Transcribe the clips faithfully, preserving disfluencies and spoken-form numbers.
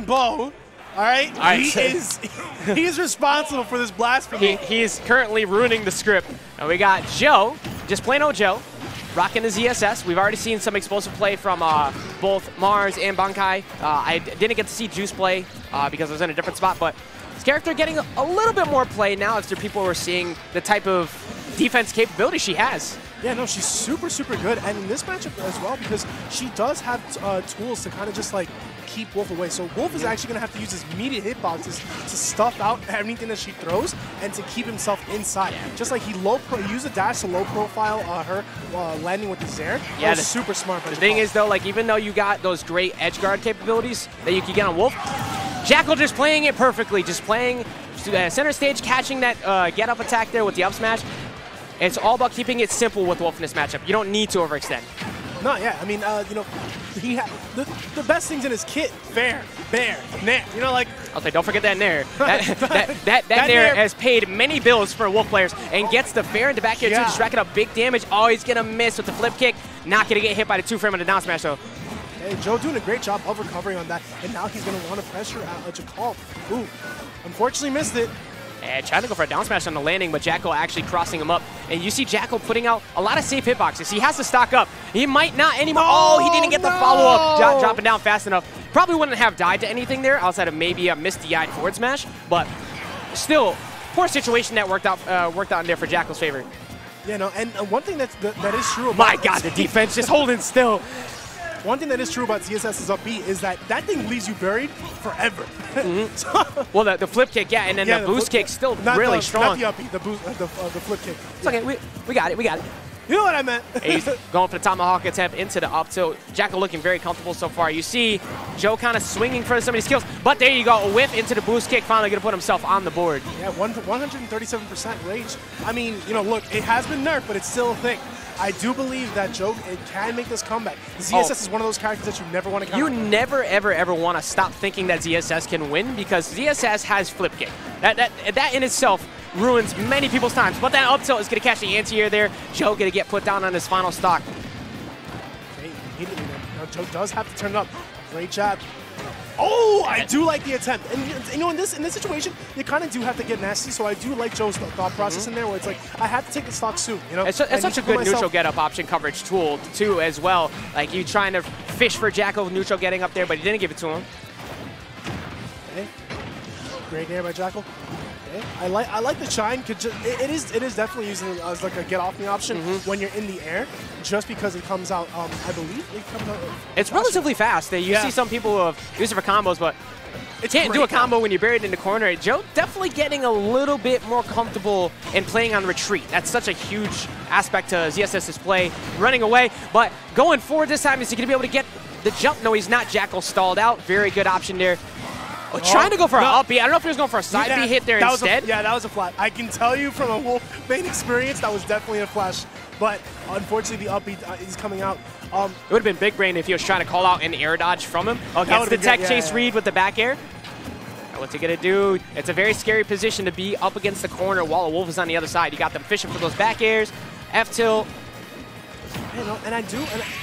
Bo, all right, all right. he is he is responsible for this blasphemy. He, he is currently ruining the script. And we got Joe, just plain old Joe, rocking the Z S S. We've already seen some explosive play from uh, both Mars and Bankai. Uh, I didn't get to see Juice play uh, because I was in a different spot, but his character getting a, a little bit more play now after people were seeing the type of defense capability she has. Yeah, no, she's super, super good. And in this matchup as well, because she does have uh, tools to kind of just like keep Wolf away. So Wolf is actually going to have to use his immediate hitboxes to stuff out anything that she throws and to keep himself inside. Yeah. Just like he low pro, he used a dash to low profile uh, her uh, landing with the Zair. Yeah, that was the, super smart. The thing is though, like even though you got those great edge guard capabilities that you can get on Wolf, Jackal just playing it perfectly, just playing uh, center stage, catching that uh, get up attack there with the up smash. It's all about keeping it simple with Wolf in this matchup. You don't need to overextend. No, yeah, I mean, uh, you know, he ha the, the best things in his kit, fair, bear, nair, you know, like... I'll say, don't forget that nair. That, that, that, that, that nair nair has paid many bills for Wolf players and gets the fair into back here yeah. too, just racking up big damage. Oh, he's going to miss with the flip kick. Not going to get hit by the two frame on the down smash, though. Hey, Joe doing a great job of recovering on that, and now he's going to want to pressure out uh, Jakal. Ooh, unfortunately missed it. And trying to go for a down smash on the landing, but Jackal actually crossing him up. And you see Jackal putting out a lot of safe hitboxes. He has to stock up. He might not anymore. Oh, oh he didn't get no. the follow-up. Dro dropping down fast enough. Probably wouldn't have died to anything there outside of maybe a misty-eyed forward smash. But still, poor situation that worked out uh, worked out in there for Jackal's favor. Yeah, no, and uh, one thing that's, that, that is true about... My God, the defense just holding still. One thing that is true about ZSS's up B is that that thing leaves you buried forever. Mm-hmm. so, well, the, the flip kick, yeah, and then yeah, the, the boost flip, kick still not really the, strong. Not the up B, the, boost, uh, the, uh, the flip kick. It's okay, we, we got it, we got it. You know what I meant. He's going for the Tomahawk attempt into the up tilt. Jackal looking very comfortable so far. You see Joe kind of swinging for some of these kills, but there you go, a whiff into the boost kick, finally going to put himself on the board. Yeah, one hundred thirty-seven percent rage. I mean, you know, look, it has been nerfed, but it's still a thing. I do believe that Joe it can make this comeback. Z S S oh. is one of those characters that you never want to count. You never, ever, ever want to stop thinking that Z S S can win because Z S S has flip kick. That, that, that in itself ruins many people's times. But that up tilt is going to catch the anti-air there. Joe going to get put down on his final stock. Okay, immediately, now Joe does have to turn it up. Great job. Oh, I do like the attempt. And you know, in this in this situation, you kind of do have to get nasty. So I do like Joe's thought process mm-hmm. in there, where it's like I have to take the stock soon. You know, it's, a, it's such a good myself. neutral get up option coverage tool too, as well. Like you trying to fish for Jackal neutral getting up there, but he didn't give it to him. Okay. Great air by Jackal. Okay. I like I like the shine. Cause it, it is it is definitely using it as like a get off me option mm-hmm. when you're in the air, just because it comes out. Um, I believe it comes out. It's faster. Relatively fast. You yeah. see some people who have used it for combos, but it can't do a combo when you're buried in the corner. Joe definitely getting a little bit more comfortable in playing on retreat. That's such a huge aspect to ZSS's play, running away. But going forward this time, is he going to be able to get the jump? No, he's not. Jackal stalled out. Very good option there. Oh, trying to go for no. an up B. I don't know if he was going for a side yeah, B hit there instead. A, yeah, that was a flash. I can tell you from a Wolf main experience, that was definitely a flash. But unfortunately, the up B is coming out. Um, it would have been big brain if he was trying to call out an air dodge from him. Oh, gets the tech good. chase yeah, yeah. read with the back air. What's he going to do? It's a very scary position to be up against the corner while a Wolf is on the other side. You got them fishing for those back airs. F-tilt. You know, and I do. And I,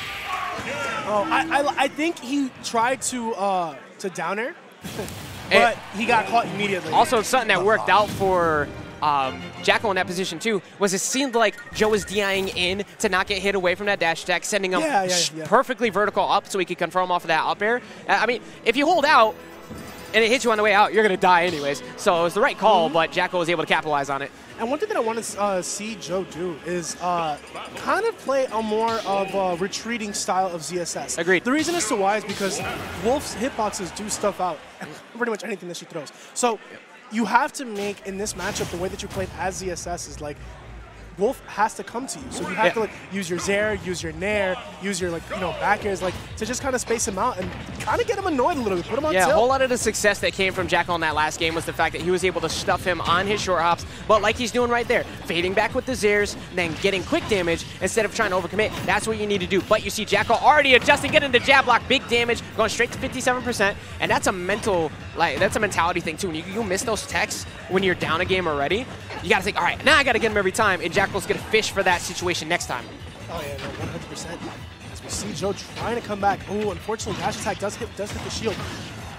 oh, I, I, I think he tried to, uh, to down air. But he got caught immediately. Also, something that worked out for um, Jackal in that position too was it seemed like Joe was DIing in to not get hit away from that dash attack, sending him yeah, yeah, yeah. perfectly vertical up so he could confirm off of that up air. I mean, if you hold out and it hits you on the way out, you're going to die anyways. So it was the right call, mm-hmm. but Jackal was able to capitalize on it. And one thing that I want to uh, see Joe do is uh, kind of play a more of a retreating style of Z S S. Agreed. The reason as to why is because Wolf's hitboxes do stuff out pretty much anything that she throws. So you have to make, in this matchup, the way that you played as Z S S is like, Wolf has to come to you. So you have yeah. to like use your Zair, use your Nair, use your like, you know, back airs, like to just kind of space him out and kind of get him annoyed a little bit, put him on Yeah, tilt. A whole lot of the success that came from Jackal in that last game was the fact that he was able to stuff him on his short hops, but like he's doing right there, fading back with the Zairs, then getting quick damage instead of trying to overcommit. That's what you need to do. But you see Jackal already adjusting, getting the jab block, big damage, going straight to fifty-seven percent, and that's a mental, like that's a mentality thing too. When you, you miss those techs when you're down a game already, you gotta think, all right, now I gotta get him every time, and Jackal's gonna fish for that situation next time. Oh yeah, no, one hundred percent. As we see Joe trying to come back. Oh, unfortunately, dash attack does hit, does hit the shield.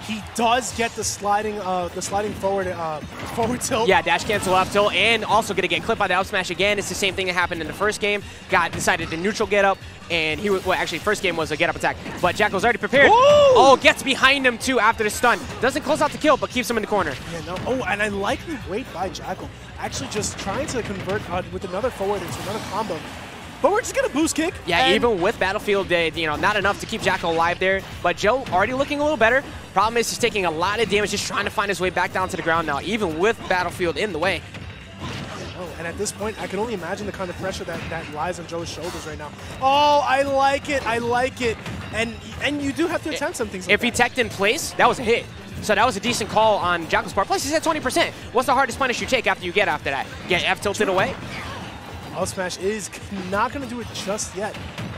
he does get the sliding, uh, the sliding forward, uh, forward tilt. Yeah, dash cancel up tilt, and also going to get clipped by the up smash again. It's the same thing that happened in the first game. Got decided to neutral get up, and he was, well, actually, first game was a get up attack, but Jackal's already prepared. Ooh! Oh, gets behind him too after the stun. Doesn't close out the kill, but keeps him in the corner. Yeah, no. Oh, and I like the wait by Jackal. Actually, just trying to convert uh, with another forward into another combo. But we're just gonna boost kick. Yeah, even with Battlefield, uh, you know, not enough to keep Jackal alive there. But Joe already looking a little better. Problem is he's taking a lot of damage, just trying to find his way back down to the ground now, even with Battlefield in the way. Oh, and at this point, I can only imagine the kind of pressure that, that lies on Joe's shoulders right now. Oh, I like it. I like it. And and you do have to attempt some things like If that. he teched in place, that was a hit. So that was a decent call on Jackal's part. Plus, he's at twenty percent. What's the hardest punish you take after you get after that? Get F tilted away? Up smash is not going to do it just yet.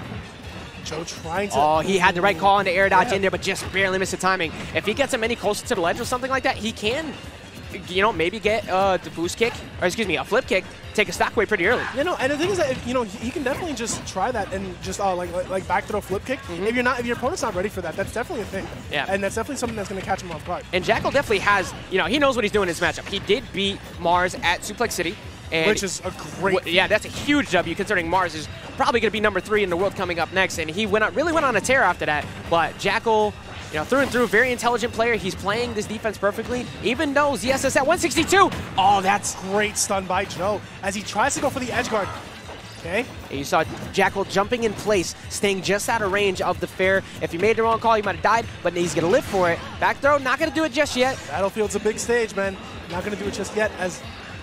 Joe trying to... Oh, he had the right call on the air dodge Yeah. in there, but just barely missed the timing. If he gets him any closer to the ledge or something like that, he can, you know, maybe get uh, the boost kick, or excuse me, a flip kick, take a stock away pretty early. You know, and the thing is that if, you know he, he can definitely just try that and just uh, like, like like back throw flip kick. Mm-hmm. If you're not, if your opponent's not ready for that, that's definitely a thing. Yeah. And that's definitely something that's going to catch him off guard. And Jackal definitely has, you know, he knows what he's doing in this matchup. He did beat Mars at Suplex City. And Which is a great. w- yeah, that's a huge W considering Mars is probably going to be number three in the world coming up next. And he went on, really went on a tear after that. But Jackal, you know, through and through, very intelligent player. He's playing this defense perfectly, even though Z S S at one sixty-two. Oh, that's Great stun by Joe as he tries to go for the edge guard. Okay. And you saw Jackal jumping in place, staying just out of range of the fair. If you made the wrong call, you might have died, but he's going to live for it. Back throw, not going to do it just yet. Battlefield's a big stage, man. Not going to do it just yet. As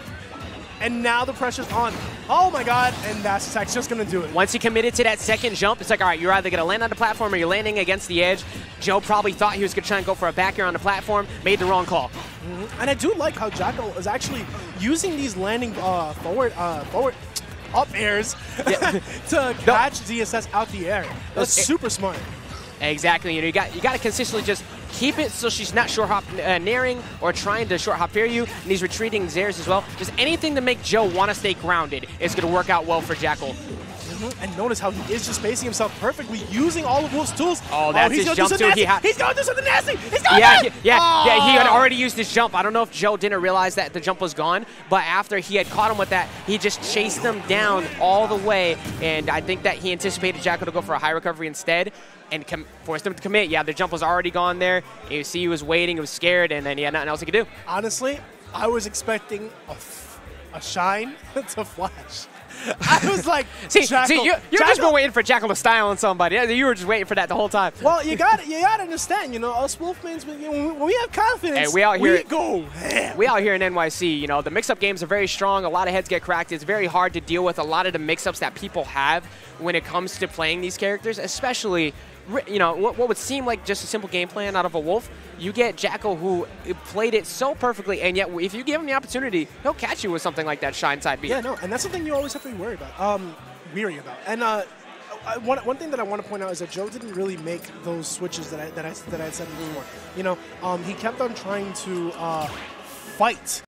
and now the pressure's on. Oh my God! And Dash Attack's just going to do it. Once he committed to that second jump, it's like, all right, you're either going to land on the platform or you're landing against the edge. Joe probably thought he was going to try and go for a back air on the platform, made the wrong call. Mm-hmm. And I do like how Jackal is actually using these landing uh, forward, uh, forward, up airs Yeah. to catch Z S S out the air. That's It- super smart. Exactly. You know, you got you got to consistently just keep it so she's not short hop uh, naring or trying to short hop fair you. And he's retreating Zares as well. Just anything to make Joe want to stay grounded is going to work out well for Jackal. Mm-hmm. And notice how he is just spacing himself perfectly, using all of Wolf's tools. Oh, that's he's his gonna jump do too. something He nasty. ha- He's going to do something nasty. He's going Yeah, to he, yeah, yeah. He had Oh! already used his jump. I don't know if Joe didn't realize that the jump was gone, but after he had caught him with that, he just chased him down all the way. And I think that he anticipated Jackal to go for a high recovery instead, and com forced him to commit. Yeah, the jump was already gone there. You see, he was waiting, he was scared, and then he had nothing else he could do. Honestly, I was expecting a, f a shine to flash. I was like, See, Jackal, see, you, you've just Jackal- been waiting for Jackal to style on somebody. You were just waiting for that the whole time. Well, you got you got to understand, you know, us Wolfmans, when we, when we have confidence, Hey, we out here- we go ham. We out here in N Y C, you know, the mix-up games are very strong. A lot of heads get cracked. It's very hard to deal with a lot of the mix-ups that people have when it comes to playing these characters, especially, you know, what, what would seem like just a simple game plan out of a Wolf. You get Jackal, who played it so perfectly, and yet if you give him the opportunity, he'll catch you with something like that shine side B. Yeah, no, and that's something you always have to be worried about, um, weary about. And uh, I, one, one thing that I want to point out is that Joe didn't really make those switches that I that I that I had said before. You know, um, he kept on trying to uh, fight